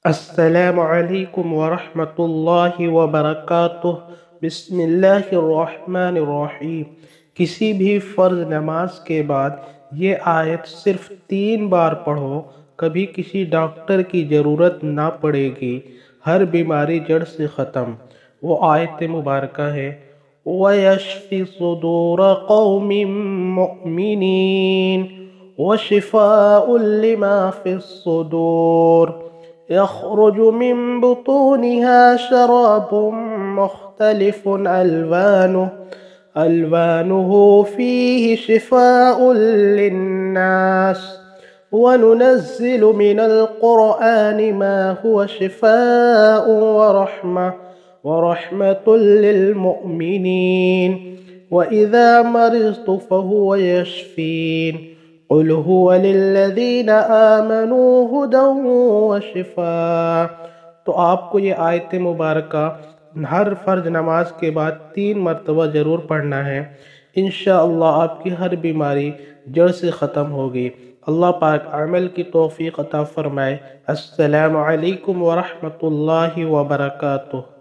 السلام علیکم ورحمۃ اللہ وبرکاتہ۔ بسم اللہ الرحمن الرحیم۔ کسی بھی فرض نماز کے بعد یہ آیت صرف 3 بار پڑھو، کبھی کسی ڈاکٹر کی ضرورت نہ پڑے گی، ہر بیماری جڑ سے ختم۔ وہ آیت مبارکہ ہے وَيَشْفِ صُدُورَ قَوْمٍ مُؤْمِنِينَ وَشِفَاءٌ لِمَا فِي الصُّدُورِ يخرج من بطونها شراب مختلف ألوانه فيه شفاء للناس وننزل من القرآن ما هو شفاء ورحمة للمؤمنين وإذا مرضت فهو يشفين قل هو للذین آمنوا ہدی وشفاء۔ تو آپ کو یہ آیت مبارکہ ہر فرض نماز کے بعد 3 مرتبہ ضرور پڑھنا ہے۔ انشاءاللہ آپ کی ہر بیماری جڑ سے ختم ہوگی۔ اللہ پاک عمل کی توفیق عطا فرمائے۔ السلام علیکم ورحمۃ اللہ وبرکاتہ۔